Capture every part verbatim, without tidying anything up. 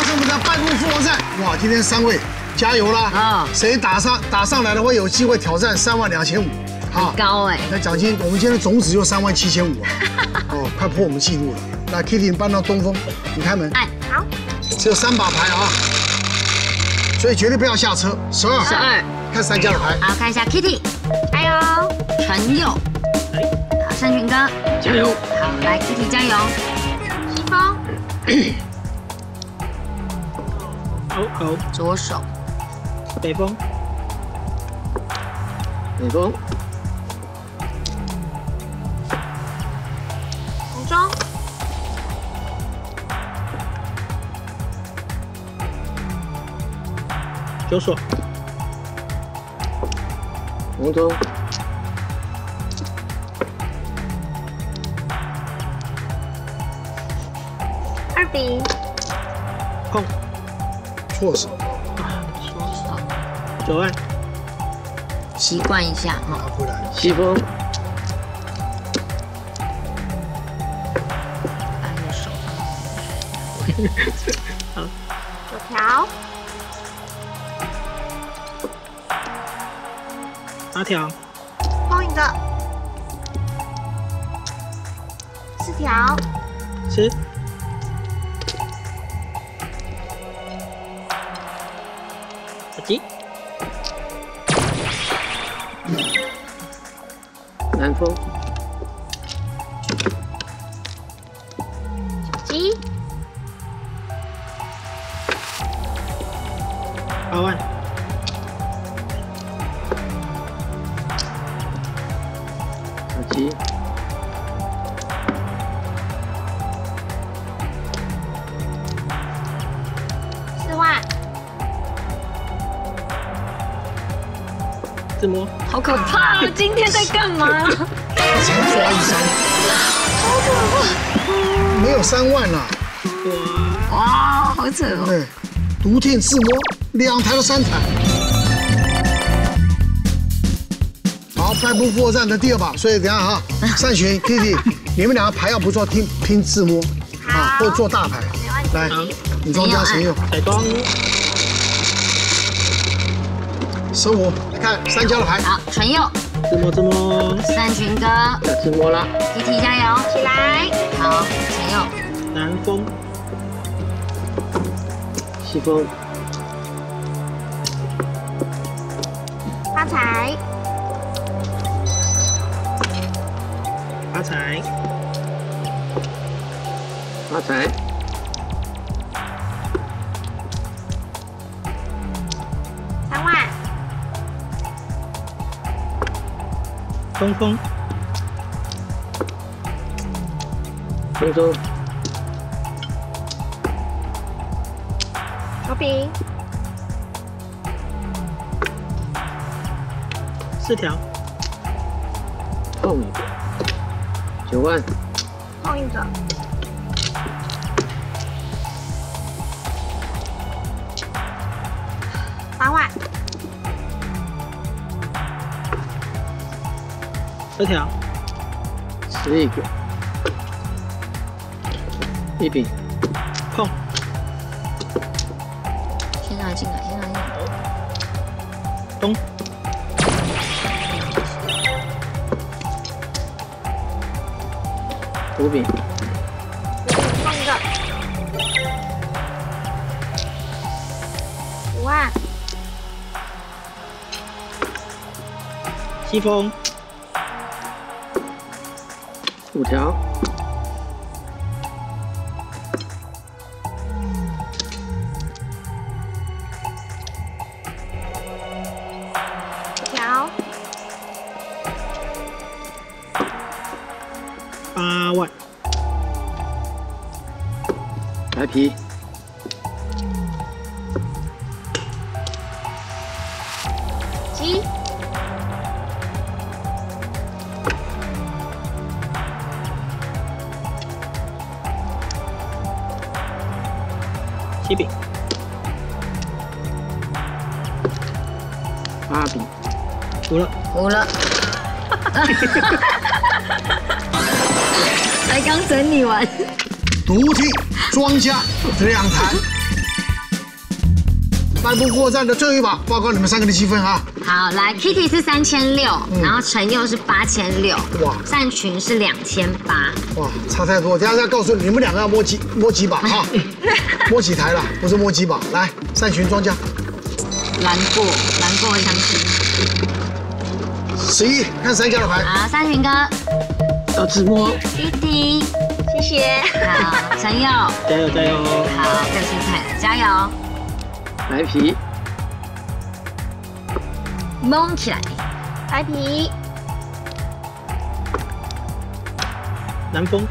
是我们的半路复活战。哇，今天三位加油啦！啊，谁打上打上来的会有机会挑战三万两千五。好高哎！ 那奖金我们今天总值就三万七千五啊！哦，快破我们记录了。那 Kitty 搬到东风，你开门。 哎，好。 只有三把牌啊，所以绝对不要下车。十二， 十二， 看三家的牌。 好，看一下 Kitty， 加油！陈佑，好，盛群哥， 加油！ 好，来 Kitty 加油！西风， 好好， 左手， 北风， 北风， 红中， 右手， 红中， 二比， 碰， 错手， 左手， 左岸， 习惯一下哈。 拿回来。 西风， 把右手， 好， 九条， 八条， 碰一个，四条， 吃，打击， 南风， 鸡， 八万， 打击， 四万， 自摸， 好可怕！今天在干嘛？ 才抓一三， 好可怕！ 没有三万啦。 哇，好扯哦！ 对，独听自摸，两台到三台。好，败部复活战的第二把，所以等一下哈，善群 Kitty， 你们两个牌要不错，拼拼自摸啊，或者做大牌。来，女装加陈佑， 彩妆， 十五，看三家的牌。 好，陈佑， 自摸自摸， 善群哥要自摸啦， ，Kitty 加油，起来！好，陈佑， 南风， 西风， 发财， 发财， 发财， 三万， 东风， 风中， 九饼， 四条， 碰一个，九万， 碰一个，八万， 二条， 十一个，一饼， 碰， 先拿进来，先拿进来。 东， 五饼， 碰一个，五万， 西风， 五条， 条， 八万， 白皮， 鸡， 七饼， 八饼， 服了， 糊了。才刚整理完。 独听庄家两台， 白布过站的最后一把，报告你们三个的积分啊！ 好，来 Kitty 是三千六，然后陈佑是八千六，哇，善群是两千八， 哇，差太多。等下再告诉你，你们两个要摸几摸几把哈，摸几台了，不是摸几把。来，善群庄家， 蓝过蓝过相信。 十一，看三家的牌。 好，善群哥， 要自摸。 Kitty，谢谢。好，陈佑， 加油加油！ 好，更精彩了，加油！ 白皮， 蒙起来， 白皮， 南风，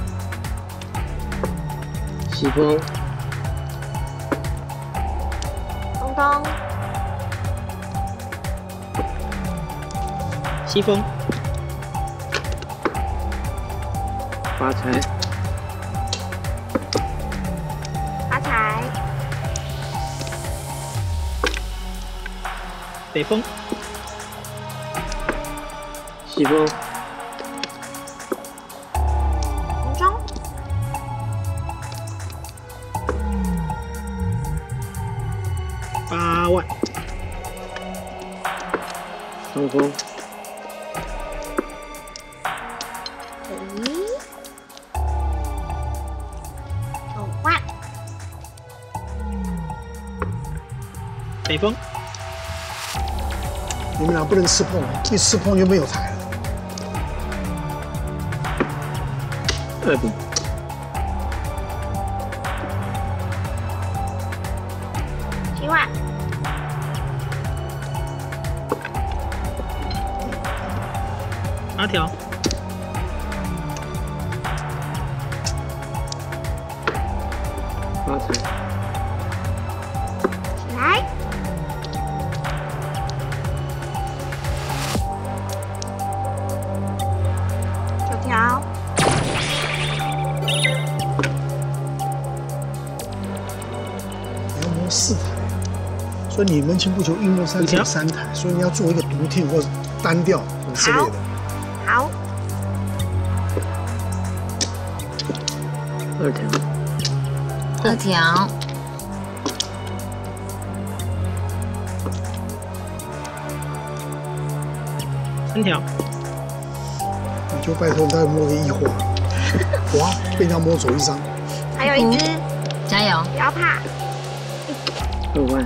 西风， 东东， 西风， 发财， 发财， 北风， 西风， 红中， 八万， 东风， 咦，九万， 北风， 你们俩不能吃碰，一吃碰就没有台了。 二饼， 七万， 八条， 发财， 起来，九条， 你要摸四台，所以你门前不求一摸三只有三台，所以你要做一个独听或者单调之类的。 好， 二条， 二条， 三条， 你就拜托他摸个一花，哇，被他摸走一张。 还有一只， 加油！ 不要怕， 二万，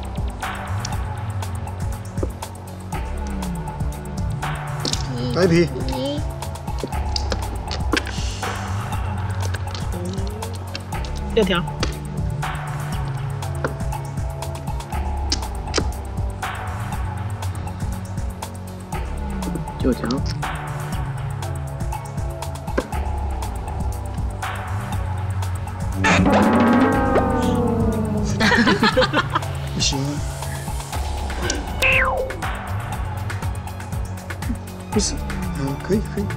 皮白皮， 皮， 六条， 九条， 不行啊，不是，嗯，可以可以。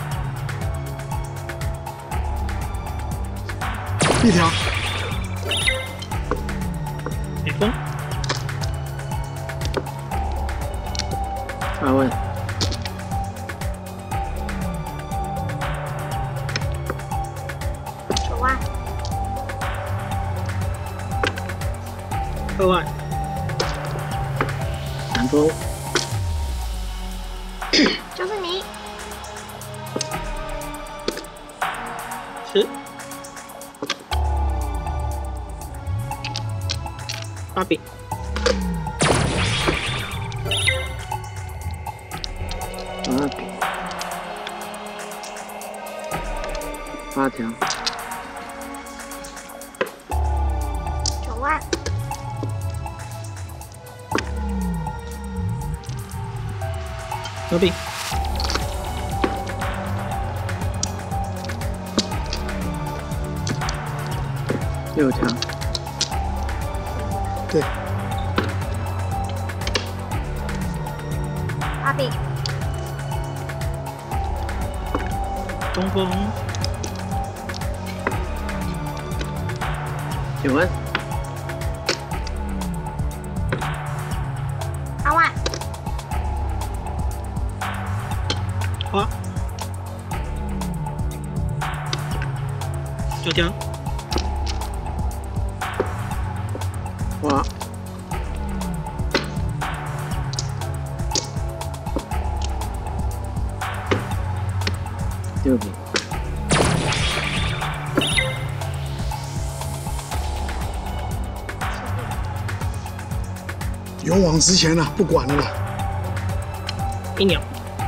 一条， 北风， 八万， 九万， 二万， 南风， 就是你， 十，八饼， 八饼，八条， 九万， 九饼， 六条， 对， 八饼， 东风， 九万， 八万， 花，九条， 花， 勇往直前了，不管了啦。 一鸟。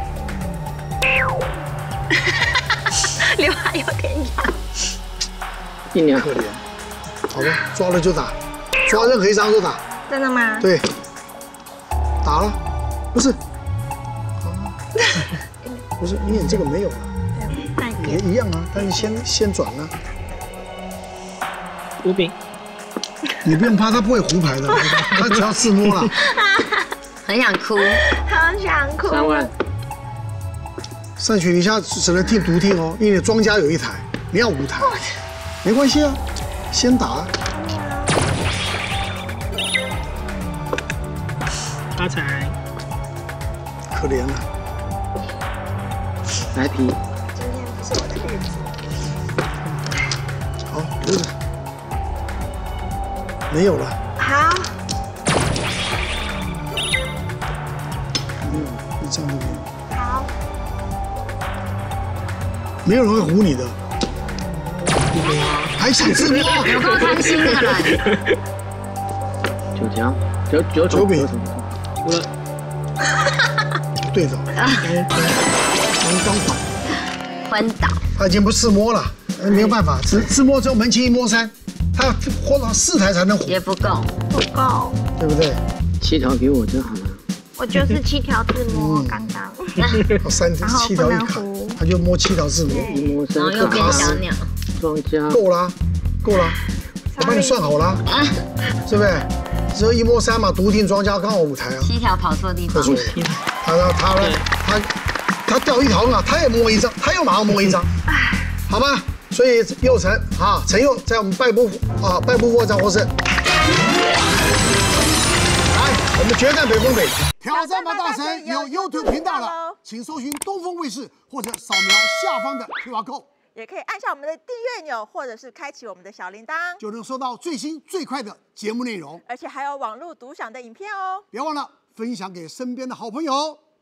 刘海有点痒。 一鸟。 可怜。好吧，抓了就打，抓任何一张都打。 真的吗？ 对。打了，不是。不是，因为你这个没有了。也一样啊，但是先先转了。 五饼。 你不用怕，他不会胡牌的，他只要自摸了。 很想哭， 好想哭。 三万。 善群，你现在只能听独听哦，因为你庄家有一台，你要五台，没关系啊，先打。 发财。 可怜了。 来皮。 今天不是我的日子。 好，留着。没有了。 好。 没有，一张都没有。 好。 没有人会唬你的。还想自摸？ 有够贪心这个人。 九条，九九九饼。 五了。 对的。刚刚倒。 昏倒。 他已经不自摸了，没有办法，自自摸之后门清一摸三，他活到四台才能唬。 也不够。 不够。 对不对？ 七条给我就好了。 我就是七条自摸，刚刚。 三七条一卡，他就摸七条自摸， 一摸三， 然后又变小鸟。 庄家。 够啦，够啦，我帮你算好了，是不是？只有一摸三嘛，独听庄家刚好五台啊。 七条跑错地方。 他他他他他掉一条嘛，他也摸一张，他又马上摸一张，好吗？所以佑成啊，陈佑在我们败部啊败部货战获胜。来，我们决战北风北。挑战吧大神有 YouTube 频道了，请搜寻东风卫视或者扫描下方的 Q R code， 也可以按下我们的订阅钮，或者是开启我们的小铃铛， 就能收到最新最快的节目内容， 而且还有网络独享的影片哦。 别忘了分享给身边的好朋友。